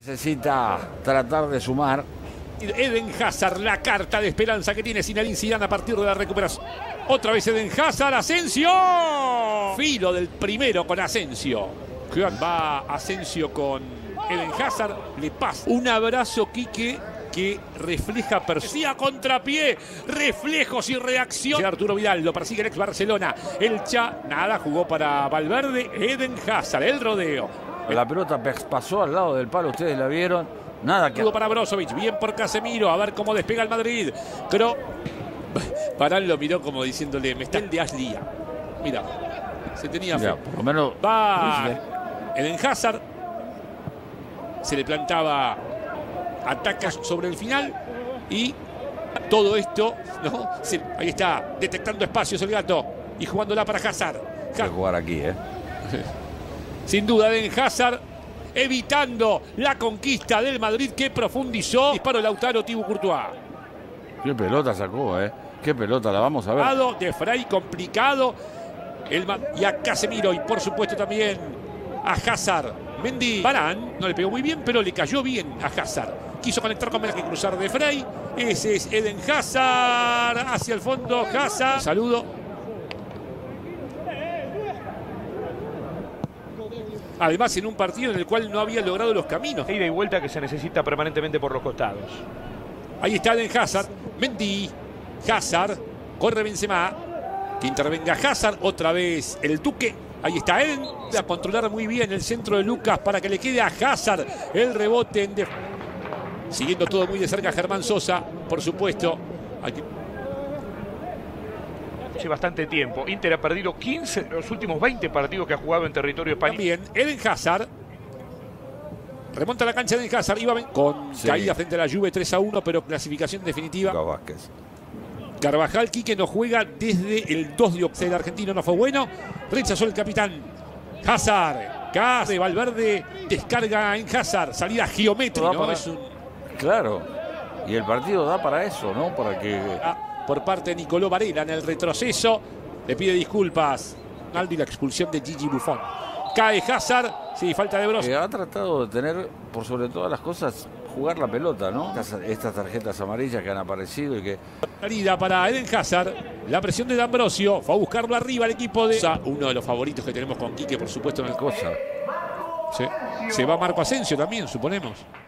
Necesita tratar de sumar. Eden Hazard, la carta de esperanza que tiene Zinedine Zidane a partir de la recuperación. Otra vez Eden Hazard, Asensio. Filo del primero con Asensio. Va Asensio con Eden Hazard, le pasa. Un abrazo, Quique, que refleja persía contrapié, reflejos y reacción. Arturo Vidal, lo persigue el ex Barcelona. El nada, jugó para Valverde. Eden Hazard, el rodeo. La pelota pasó al lado del palo, ustedes la vieron. Nada que... para Brozovic, bien por Casemiro, a ver cómo despega el Madrid. Pero Varane lo miró como diciéndole, me está el de Ashley. Mira, se tenía fe. Por lo menos va Eden Hazard. Se le plantaba atacas sobre el final. Y todo esto, ¿no? Ahí está, detectando espacios el gato. Y jugándola para Hazard. Hay que jugar aquí, Sin duda, Eden Hazard evitando la conquista del Madrid que profundizó. Disparo Lautaro, Thibaut Courtois. Qué pelota sacó, Qué pelota, la vamos a ver. De Frey complicado. Y a Casemiro y por supuesto también a Hazard. Mendy. Varane no le pegó muy bien, pero le cayó bien a Hazard. Quiso conectar con que cruzar de Frey. Ese es Eden Hazard. Hacia el fondo, Hazard. Saludo. Además, en un partido en el cual no había logrado los caminos. Ida y vuelta que se necesita permanentemente por los costados. Ahí está Eden Hazard. Mendy. Hazard. Corre Benzema. Que intervenga Hazard. Otra vez el Duque. Ahí está Eden. A controlar muy bien el centro de Lucas para que le quede a Hazard el rebote. Siguiendo todo muy de cerca Germán Sosa, por supuesto. Hace bastante tiempo. Inter ha perdido 15 de los últimos 20 partidos que ha jugado en territorio español. También Eden Hazard. Remonta la cancha de Eden Hazard. Iba con caída frente a la Juve 3-1, pero clasificación definitiva. Carvajal, Quique, no juega desde el 2 de octubre. El argentino no fue bueno. Rechazó el capitán. Hazard. De Valverde descarga en Hazard. Salida geométrica. ¿No? Claro. Y el partido da para eso, ¿no? Para que... por parte de Nicolò Varela en el retroceso. Le pide disculpas. Ronaldo y la expulsión de Gigi Buffon. Cae Hazard. Sí, falta de Brozovic. Ha tratado de tener, por sobre todas las cosas, jugar la pelota, ¿no? Estas tarjetas amarillas que han aparecido y que... Salida para Eden Hazard. La presión de D'Ambrosio. Fue a buscarlo arriba el equipo de... Uno de los favoritos que tenemos con Quique, por supuesto, en el... cosa. Se va Marco Asensio también, suponemos.